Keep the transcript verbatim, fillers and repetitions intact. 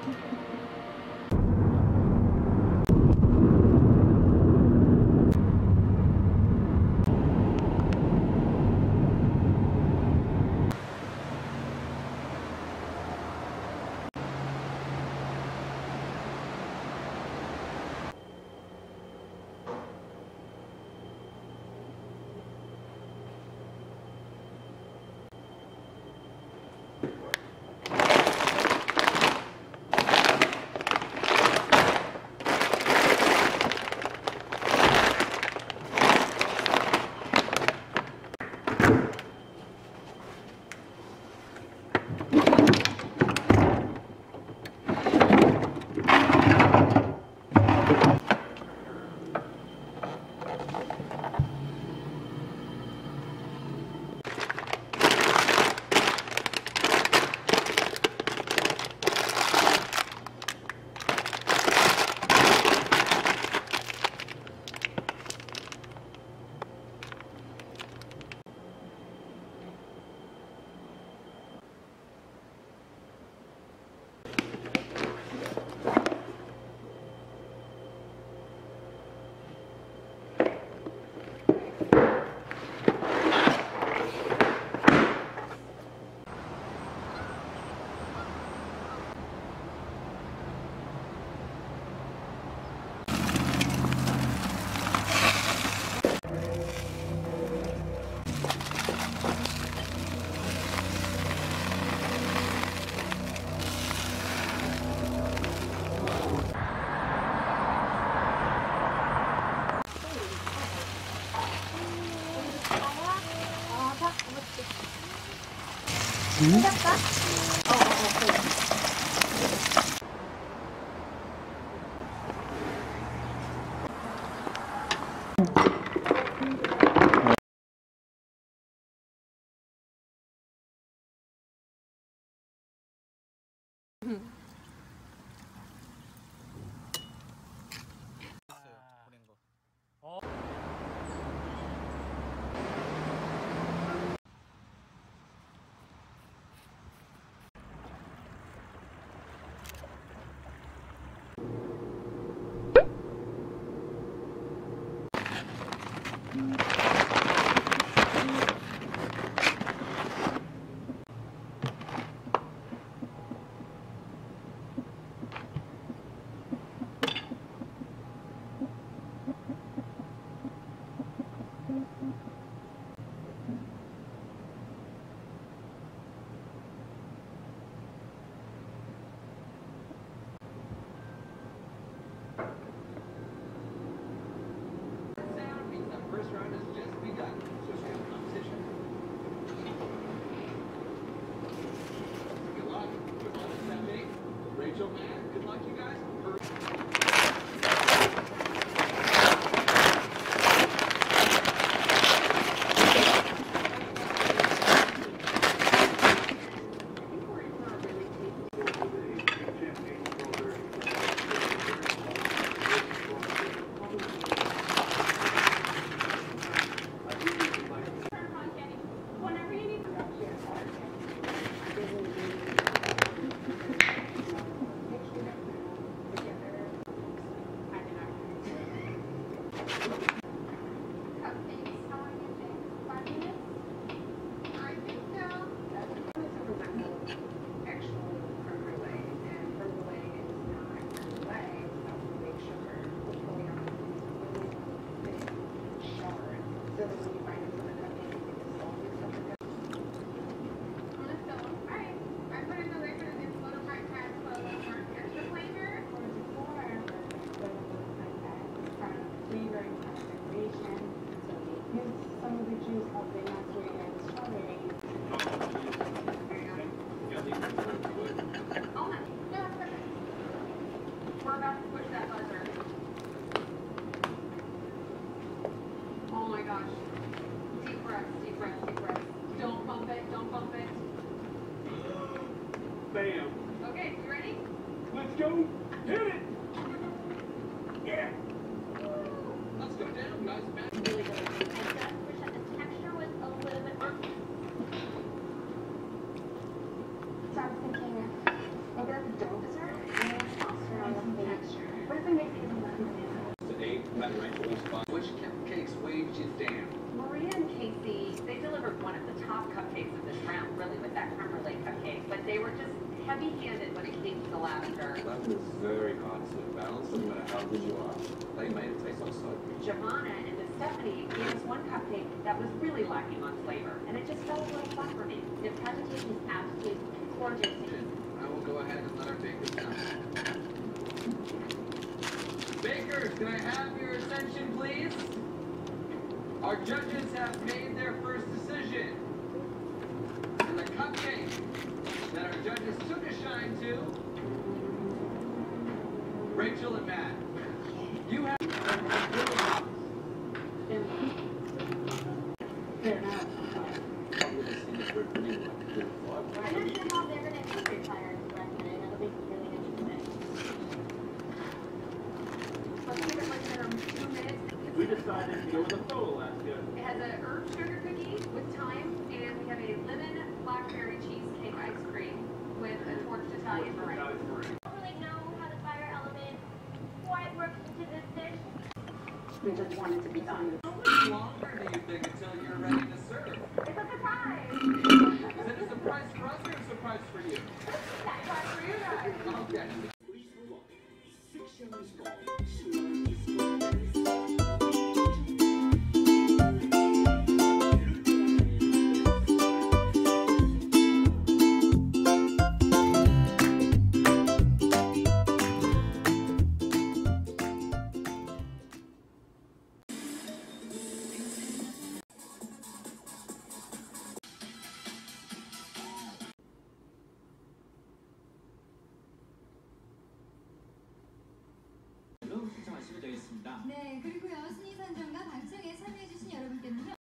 응? 시작까? 어, 어, 어, 그래. Bam. Okay, you ready? Let's go. Hit it. Yeah. Let's go down, guys. Really good. I just wish that the texture was a little bit more. So I was thinking, maybe like a dough dessert? Matt and Rachel each buy. Which cupcakes weighed you down? Maria and Casey, they delivered one of the top cupcakes of this round, really, with that creme brulee cupcake. But they were just heavy-handed when it came to the lavender. That was very hard to balance, no matter how good you are. They made it taste like soap. Giovanna and Stephanie gave us one cupcake that was really lacking on flavor, and it just fell a little flat for me. The presentation is absolutely gorgeous. I will go ahead and let our bakers know. Bakers, can I have your attention, please? Our judges have made their first decision. And the cupcake that our judges took a shine to, Rachel and Matt, you have... I'm not sure how they're gonna keep your fire last minute. That'll be really interesting. Let's give it like another two minutes. We decided to go with the photo last year. It has a herb sugar cookie with thyme, and we have a lemon blackberry cheesecake ice cream with a torched Italian meringue. I don't really know how the fire element quite works into this dish. We just want it to be done. How much longer do you think until you're ready to serve? It's a surprise! Is it a surprise for us or a surprise for you? Surprise for you guys! Okay. 신청하시면 되겠습니다. 네, 그리고요, 순위 선정과 방청에 참여해주신 여러분께는요.